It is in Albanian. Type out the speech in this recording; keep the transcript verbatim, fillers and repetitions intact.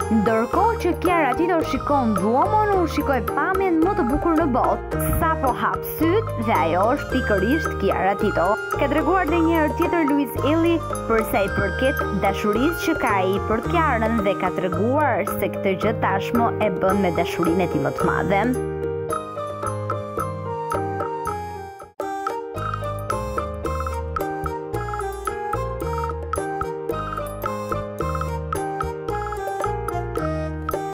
Ndërkohë që Kiara Titon shikon Duomon, unë shikoj pamjen më të bukur në botë. Sa po hap syt dhe ajo është pikërisht Kiara Titon. Ka treguar edhe një herë tjetër Luis Illi për sa i përket dashurisë që ka ai për Kiarën dhe ka treguar se këtë gjë tashmë e bën me dashurinë e tij më të madhe.